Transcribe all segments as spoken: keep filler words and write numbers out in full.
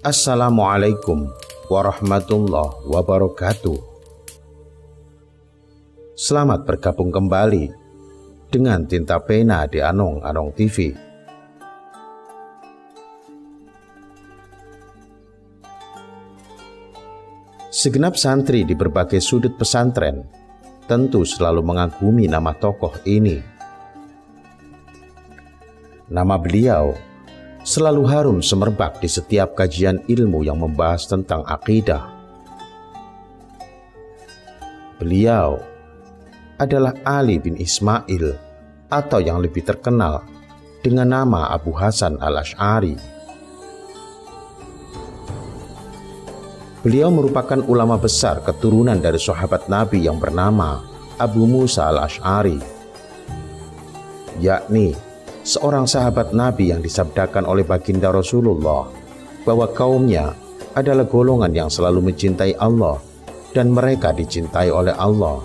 Assalamualaikum warahmatullahi wabarakatuh. Selamat bergabung kembali dengan Tinta Pena di Anong Anong T V. Segenap santri di berbagai sudut pesantren tentu selalu mengagumi nama tokoh ini. Nama beliau selalu harum semerbak di setiap kajian ilmu yang membahas tentang akidah. Beliau adalah Ali bin Ismail atau yang lebih terkenal dengan nama Abu Hasan al-Asy'ari. Beliau merupakan ulama besar keturunan dari sahabat Nabi yang bernama Abu Musa al-Asy'ari, yakni seorang sahabat Nabi yang disabdakan oleh baginda Rasulullah bahwa kaumnya adalah golongan yang selalu mencintai Allah dan mereka dicintai oleh Allah.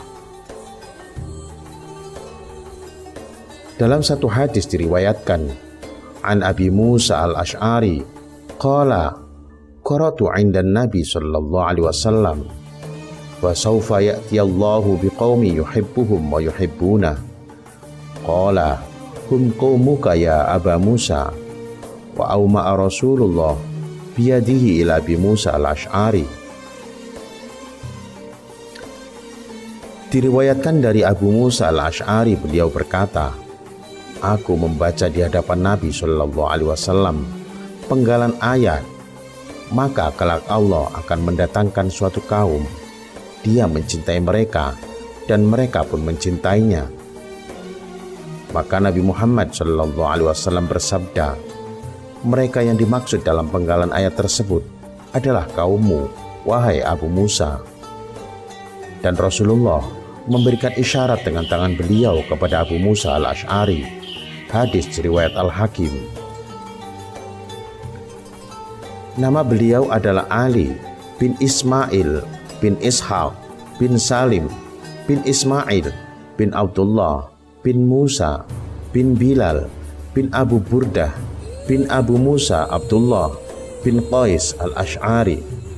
Dalam satu hadis diriwayatkan, an Abi Musa al-Asy'ari qala qara'tu 'inda Nabi sallallahu alaihi wasallam wa sawfa ya'ti Allahu biqaumin yuhibbuhum wa yuhibbuna. Qala hum qaumuka ya Aba Musa wa awma'a Rasulullah biyadihi ila Abi Musa al-Asy'ari. Diriwayatkan dari Abu Musa al-Asy'ari, beliau berkata, aku membaca di hadapan Nabi Shallallahu Alaihi Wasallam penggalan ayat, maka kelak Allah akan mendatangkan suatu kaum, dia mencintai mereka dan mereka pun mencintainya. Maka Nabi Muhammad Shallallahu Alaihi Wasallam bersabda, mereka yang dimaksud dalam penggalan ayat tersebut adalah kaummu, wahai Abu Musa. Dan Rasulullah memberikan isyarat dengan tangan beliau kepada Abu Musa al-Asy'ari. Hadis riwayat Al-Hakim. Nama beliau adalah Ali bin Ismail bin Ishaq bin Salim bin Ismail bin Abdullah bin Musa bin Bilal bin Abu Burdah bin Abu Musa Abdullah bin Qais al-Asy'ari.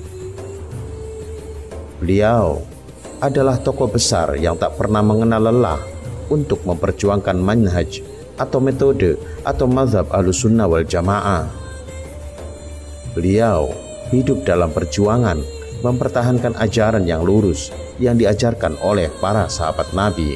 Beliau adalah tokoh besar yang tak pernah mengenal lelah untuk memperjuangkan manhaj atau metode atau mazhab Ahlussunnah wal Jamaah. Beliau hidup dalam perjuangan mempertahankan ajaran yang lurus yang diajarkan oleh para sahabat Nabi.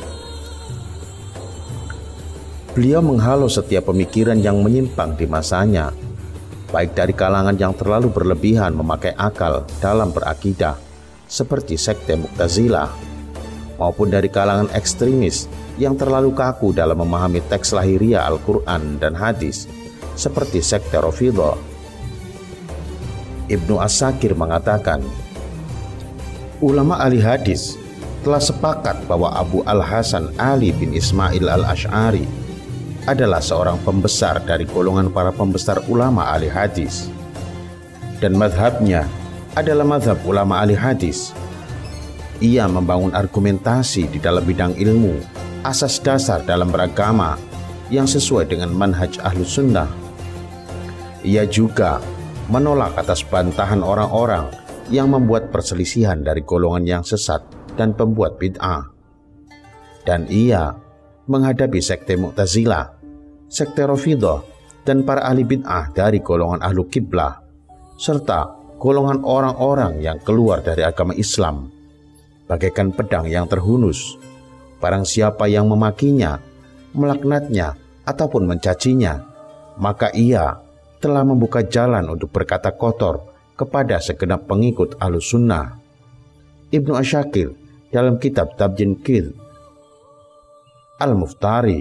Beliau menghalau setiap pemikiran yang menyimpang di masanya, baik dari kalangan yang terlalu berlebihan memakai akal dalam berakidah seperti sekte Mu'tazilah, maupun dari kalangan ekstremis yang terlalu kaku dalam memahami teks lahiriah Al-Quran dan hadis seperti sekte Rafidhah. Ibnu As-Sakir mengatakan, ulama ahli hadis telah sepakat bahwa Abu Al-Hasan Ali bin Ismail al-Asy'ari adalah seorang pembesar dari golongan para pembesar ulama ahli hadis, dan madhabnya adalah madhab ulama ahli hadis. Ia membangun argumentasi di dalam bidang ilmu, asas dasar dalam beragama yang sesuai dengan manhaj Ahlus Sunnah. Ia juga menolak atas bantahan orang-orang yang membuat perselisihan dari golongan yang sesat dan pembuat bid'ah. Dan ia menghadapi sekte Mu'tazilah, sekte Rafidhah, dan para ahli bid'ah dari golongan Ahlu Qiblah, serta golongan orang-orang yang keluar dari agama Islam bagaikan pedang yang terhunus. Barang siapa yang memakinya, melaknatnya, ataupun mencacinya, maka ia telah membuka jalan untuk berkata kotor kepada segenap pengikut Ahlus Sunnah. Ibnu Asyakir dalam kitab Tabyin Qidh Al-Muftari.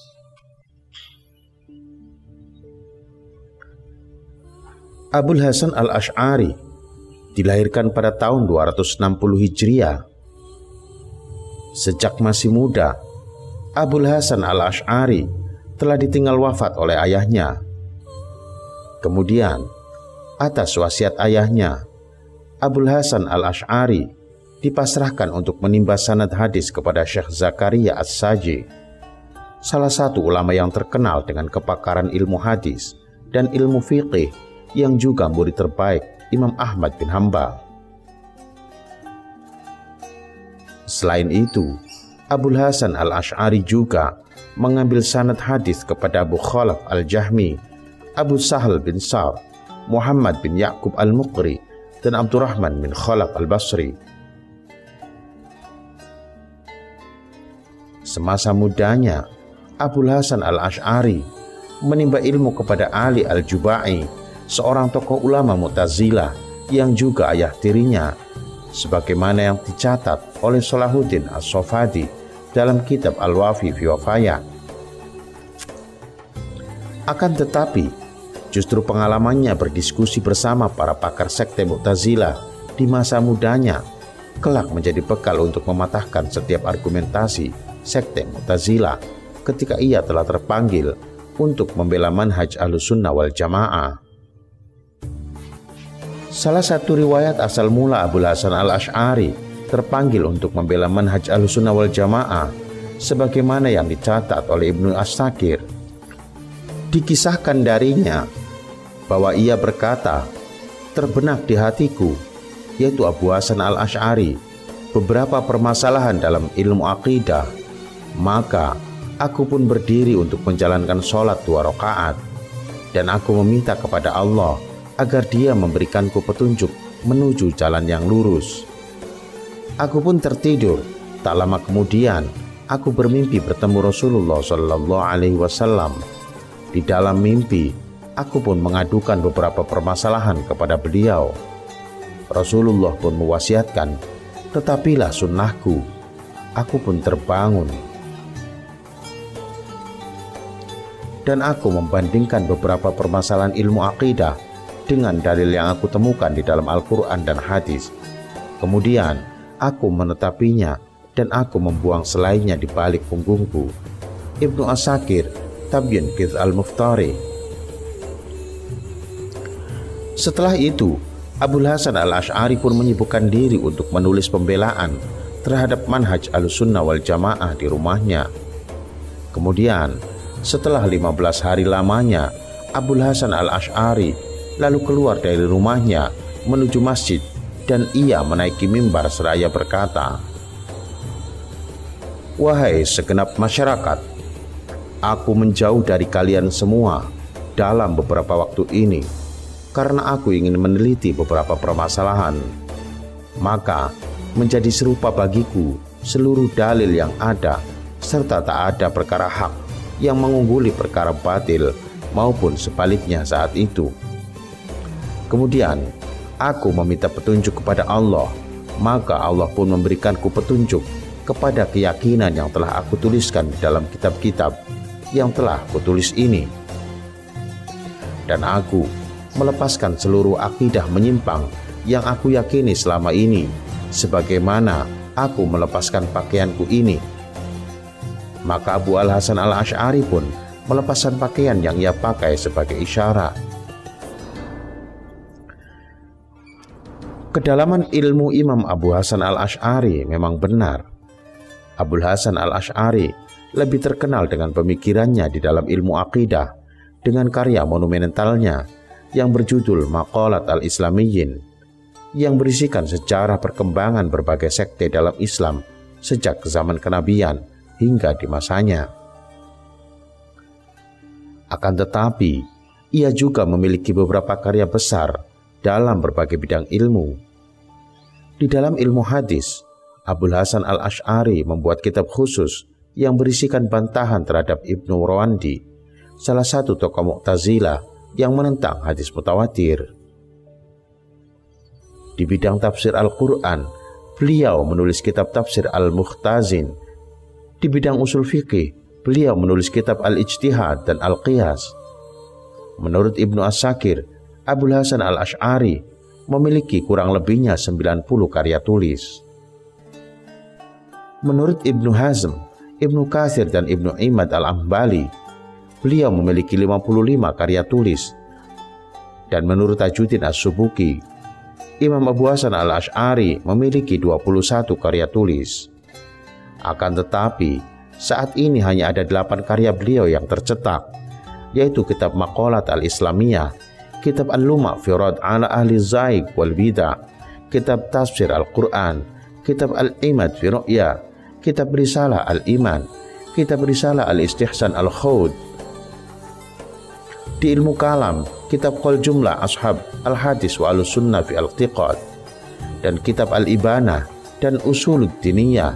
Abul Hasan al-Asy'ari dilahirkan pada tahun dua ratus enam puluh Hijriah. Sejak masih muda, Abul Hasan al-Asy'ari telah ditinggal wafat oleh ayahnya. Kemudian, atas wasiat ayahnya, Abul Hasan al-Asy'ari dipasrahkan untuk menimba sanad hadis kepada Syekh Zakaria As-Saji, salah satu ulama yang terkenal dengan kepakaran ilmu hadis dan ilmu fiqih, yang juga murid terbaik Imam Ahmad bin Hambal. Selain itu, Abul Hasan al-Ash'ari juga mengambil sanad hadis kepada Abu Khalaf al-Jahmi, Abu Sahal bin Sa'd, Muhammad bin Ya'qub al-Muqri, dan Abdurrahman bin Khalaf al-Basri. Semasa mudanya, Abul Hasan al-Ash'ari menimba ilmu kepada Ali al-Jubai, seorang tokoh ulama Mu'tazilah yang juga ayah tirinya, sebagaimana yang dicatat oleh Salahuddin As-Sofadi dalam kitab Al-Wafi fi Wafaya. Akan tetapi, justru pengalamannya berdiskusi bersama para pakar sekte Mu'tazilah di masa mudanya kelak menjadi bekal untuk mematahkan setiap argumentasi sekte Mu'tazilah ketika ia telah terpanggil untuk membela manhaj Ahlussunnah wal Jamaah. Salah satu riwayat asal mula Abul Hasan al-Ash'ari terpanggil untuk membela manhaj Ahlussunnah wal Jamaah sebagaimana yang dicatat oleh Ibnu As-Sakir. Dikisahkan darinya bahwa ia berkata, terbenak di hatiku, yaitu Abu Hasan al-Ash'ari, beberapa permasalahan dalam ilmu akidah, maka aku pun berdiri untuk menjalankan sholat dua rakaat, dan aku meminta kepada Allah agar Dia memberikanku petunjuk menuju jalan yang lurus. Aku pun tertidur. Tak lama kemudian, aku bermimpi bertemu Rasulullah Shallallahu Alaihi Wasallam. Di dalam mimpi, aku pun mengadukan beberapa permasalahan kepada beliau. Rasulullah pun mewasiatkan, tetapilah sunnahku. Aku pun terbangun, dan aku membandingkan beberapa permasalahan ilmu akidah dengan dalil yang aku temukan di dalam Al-Quran dan hadis. Kemudian aku menetapinya dan aku membuang selainnya di balik punggungku. Ibnu As-Sakir, Tabyin Qidh al-Muftari. Setelah itu, Abul Hasan al-Ash'ari pun menyibukkan diri untuk menulis pembelaan terhadap manhaj Ahlussunnah wal Jamaah di rumahnya. Kemudian, setelah lima belas hari lamanya, Abul Hasan al-Ash'ari lalu keluar dari rumahnya menuju masjid dan ia menaiki mimbar seraya berkata, "Wahai segenap masyarakat, aku menjauh dari kalian semua dalam beberapa waktu ini karena aku ingin meneliti beberapa permasalahan. Maka menjadi serupa bagiku seluruh dalil yang ada, serta tak ada perkara hak yang mengungguli perkara batil maupun sebaliknya saat itu. Kemudian aku meminta petunjuk kepada Allah, maka Allah pun memberikanku petunjuk kepada keyakinan yang telah aku tuliskan di dalam kitab-kitab yang telah kutulis ini. Dan aku melepaskan seluruh akidah menyimpang yang aku yakini selama ini, sebagaimana aku melepaskan pakaianku ini." Maka Abu Al-Hasan al-Ash'ari pun melepaskan pakaian yang ia pakai sebagai isyarat. Kedalaman ilmu Imam Abu Hasan al-Ash'ari memang benar. Abul Hasan al-Ash'ari lebih terkenal dengan pemikirannya di dalam ilmu akidah dengan karya monumentalnya yang berjudul Maqalat al-Islamiyyin, yang berisikan sejarah perkembangan berbagai sekte dalam Islam sejak zaman kenabian hingga di masanya. Akan tetapi, ia juga memiliki beberapa karya besar dalam berbagai bidang ilmu. Di dalam ilmu hadis, Abul Hasan al-Ash'ari membuat kitab khusus yang berisikan bantahan terhadap Ibnu Rawandi, salah satu tokoh Mu'tazilah yang menentang hadis mutawatir. Di bidang tafsir Al-Quran, beliau menulis kitab tafsir Al-Mukhtazin. Di bidang usul fikih, beliau menulis kitab Al-Ijtihad dan Al-Qiyas. Menurut Ibnu As-Sakir, Abul Hasan al-Ash'ari memiliki kurang lebihnya sembilan puluh karya tulis. Menurut Ibnu Hazm, Ibnu Katsir dan Ibnu Imad al-Ambali, beliau memiliki lima puluh lima karya tulis. Dan menurut Tajuddin As-Subuki, Imam Abu Hasan al-Ash'ari memiliki dua puluh satu karya tulis. Akan tetapi, saat ini hanya ada delapan karya beliau yang tercetak, yaitu kitab Maqalat al-Islamiyah, kitab Al-Luma' fi Rad 'ala ahli zaig wal bid'ah, kitab Tafsir Al-Quran, kitab Al-Imad fi Ru'ya, kitab Risalah Al-Iman, kitab Risalah Al-Istihsan Al-Khawd. Di ilmu kalam, kitab Qol Jumlah Ashab Al-Hadis wa Al-Sunnah fi Al-Iqtiqad, dan kitab Al-Ibanah dan Usulud Diniyah.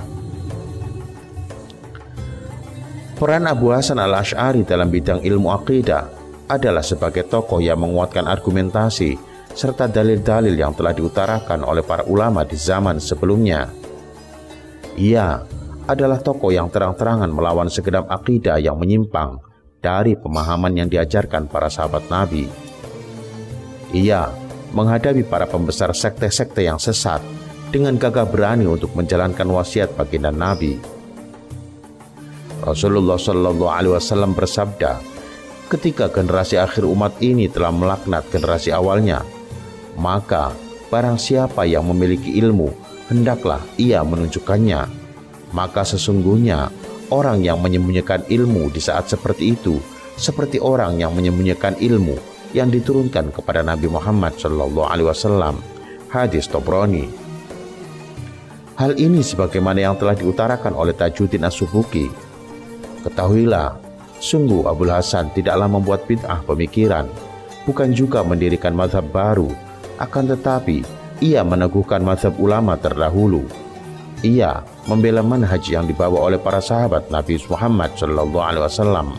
Peran Abu Hasan al-Asy'ari dalam bidang ilmu aqidah adalah sebagai tokoh yang menguatkan argumentasi serta dalil-dalil yang telah diutarakan oleh para ulama di zaman sebelumnya. Ia adalah tokoh yang terang-terangan melawan segenap akidah yang menyimpang dari pemahaman yang diajarkan para sahabat Nabi. Ia menghadapi para pembesar sekte-sekte yang sesat dengan gagah berani untuk menjalankan wasiat baginda Nabi. Rasulullah Shallallahu Alaihi Wasallam bersabda, ketika generasi akhir umat ini telah melaknat generasi awalnya, maka barang siapa yang memiliki ilmu, hendaklah ia menunjukkannya. Maka sesungguhnya orang yang menyembunyikan ilmu di saat seperti itu, seperti orang yang menyembunyikan ilmu yang diturunkan kepada Nabi Muhammad Shallallahu Alaihi Wasallam. Hadis Tobroni. Hal ini sebagaimana yang telah diutarakan oleh Tajuddin As-Subki. Ketahuilah, sungguh Abul Hasan tidaklah membuat bid'ah pemikiran, bukan juga mendirikan mazhab baru, akan tetapi ia meneguhkan mazhab ulama terdahulu. Ia membela manhaj yang dibawa oleh para sahabat Nabi Muhammad Shallallahu Alaihi Wasallam.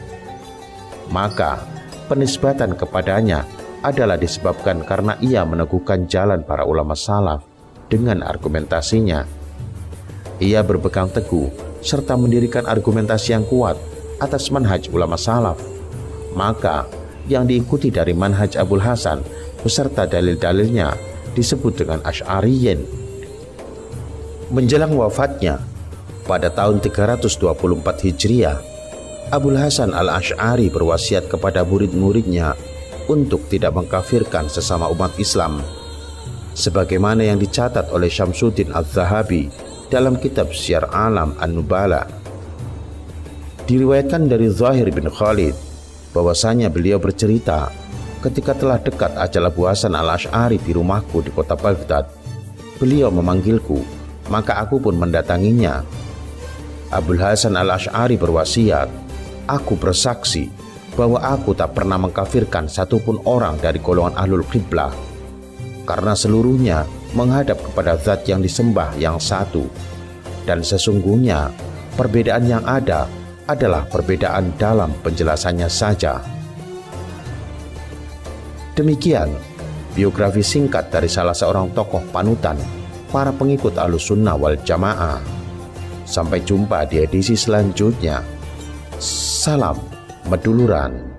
Maka penisbatan kepadanya adalah disebabkan karena ia meneguhkan jalan para ulama salaf dengan argumentasinya. Ia berpegang teguh serta mendirikan argumentasi yang kuat atas manhaj ulama salaf. Maka yang diikuti dari manhaj Abul Hasan beserta dalil-dalilnya disebut dengan Asy'ariyin. Menjelang wafatnya pada tahun tiga ratus dua puluh empat Hijriah, Abul Hasan al-Asy'ari berwasiat kepada murid-muridnya untuk tidak mengkafirkan sesama umat Islam, sebagaimana yang dicatat oleh Syamsuddin Az-Zahabi dalam kitab Syiar Alam An-Nubala. Diriwayatkan dari Zahir bin Khalid bahwasanya beliau bercerita, ketika telah dekat ajal Abu Hasan al-Asy'ari di rumahku di kota Baghdad, beliau memanggilku, maka aku pun mendatanginya. Abul Hasan al-Asy'ari berwasiat, aku bersaksi bahwa aku tak pernah mengkafirkan satupun orang dari golongan ahlul qiblah, karena seluruhnya menghadap kepada zat yang disembah yang satu, dan sesungguhnya perbedaan yang ada adalah perbedaan dalam penjelasannya saja. Demikian biografi singkat dari salah seorang tokoh panutan para pengikut Ahlussunnah wal Jamaah. Sampai jumpa di edisi selanjutnya. Salam Meduluran.